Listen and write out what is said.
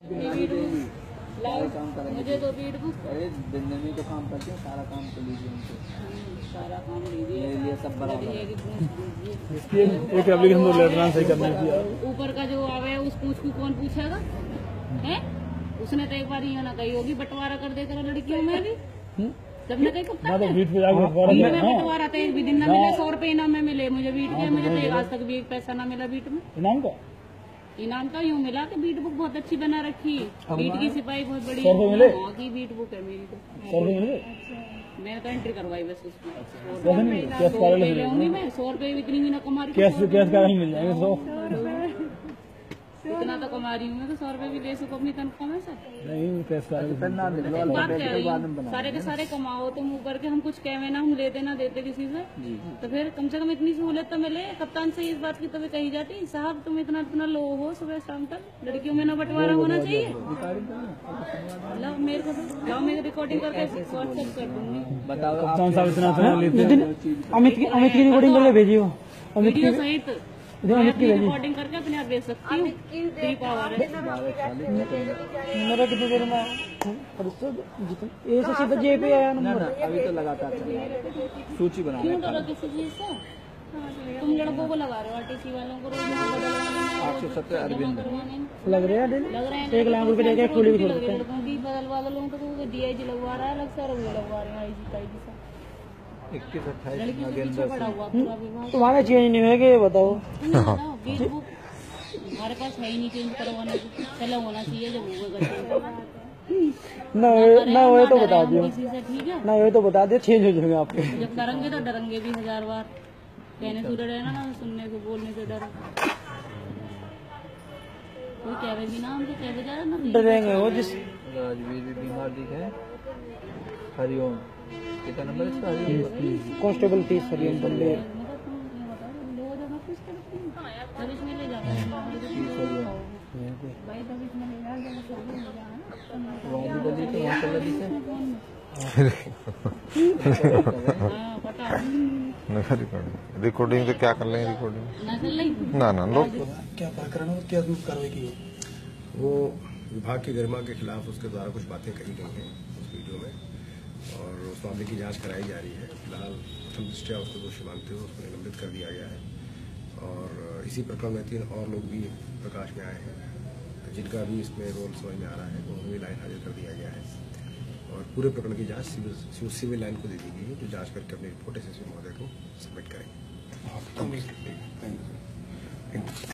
काम करेंगे मुझे तो बीट बुक। अरे दिन में तो काम करते हैं, सारा काम तो लीजिए उनसे, सारा काम लीजिए, मेरे लिए सब बराबर है। एक एप्लीकेशन तो लेटर सही करना चाहिए। ऊपर का जो आवे उस पूछ को कौन पूछेगा है? उसने तो एक बार ये ना कही होगी बंटवारा कर देकर लड़कियों में भी जब ने कही मैं तो बीट पे जाके बंटवारा तो एक भी दिन ना मिले, 100 रुपए इनाम में मिले मुझे बीट के। मुझे तो आज तक भी एक पैसा ना मिला बीट में। इनाम का यूँ मिला कि बीट बुक बहुत अच्छी बना रखी, बीट की सिपाही बहुत बड़ी की बीट बुक है मेरी तो। मैं तो एंट्री करवाई बस उसमें 100 रुपए मैं 100 रुपए इतनी भी ना कमा रही, कैश मिल जाएंगे 100 इतना तो कमा रही हूँ मैं तो 100 रुपए भी ले सकूँ अपनी तनख्वाह में से। नहीं कैश बात कह रही हूँ सारे के सारे कमाओ तुम ऊपर के, हम कुछ कहवे ना, हम लेते ना देते किसी से, तो फिर कम से कम इतनी सहूलियत तो मिले। कप्तान से इस बात की तो कही जाती साहब तुम इतना लो हो सुबह शाम तक, लड़कियों में ना बंटवारा होना चाहिए। लाओ मेरे को लाओ, मैं रिकॉर्डिंग करके व्हाट्सएप कर दूंगी। बताओ कप्तान साहब इतना अमित की रिकॉर्डिंग करके भेजिए, वीडियो सहित रिकॉर्डिंग करके अपने आप भेज सकती हूँ। मेरा कितनी देर में सीधा जे पे आया नंबर? अभी तो लगातार सूची बना क्यों डरो किसी चीज से? तुम लड़कों को लगा रहे हो, आरटीसी वालों को 870 अरविंद लग रहे हैं 1 लाख रुपए देके खोली भी छोड़ते हैं। लड़कों की बदलवा दो लोगों को, डीआईजी लगवा रहा है, अलग से लगवा रहे हैं आईजी का 21-28 तुम्हारा चेंज नहीं है कि बताओ? हमारे पास है ही नहीं चेंज करवाना, चला होना चाहिए जब ना वो तो बता दियो, ठीक है ना वो तो बता दियो चेंज हो जाएंगे आपके। जब डरेंगे तो डरेंगे भी 1000 बार, कहने से डरे ना सुनने से बोलने से डर। कोई कहवे भी ना हमसे कहवे जा रहा ना डरेंगे वो जिस राजवीर भी बीमार दिखे। हरिओम कितना नंबर इसका? कांस्टेबल 30 हरिओम बंदे रिकॉर्डिंग तो क्या कर लेंगे रिकॉर्डिंग ना लोग क्या प्रकरण और क्या कार्रवाई की? वो विभाग की गरिमा के खिलाफ उसके द्वारा कुछ बातें कही गई हैं उस वीडियो में, और उस मामले की जांच कराई जा रही है। फिलहाल प्रथम दृष्टया उसको दोषी मानते हुए उसको निलंबित कर दिया गया है, और इसी प्रकरण में 3 और लोग भी प्रकाश में आए हैं जिनका भी इसमें रोल समझ में आ रहा है, तो उन्हें भी लाइन हाजिर कर दिया गया है, और पूरे प्रकरण की जांच सिविल लाइन को दे दी गई है, जो जांच करके अपनी रिपोर्ट एसएसपी महोदय को सबमिट करेंगे।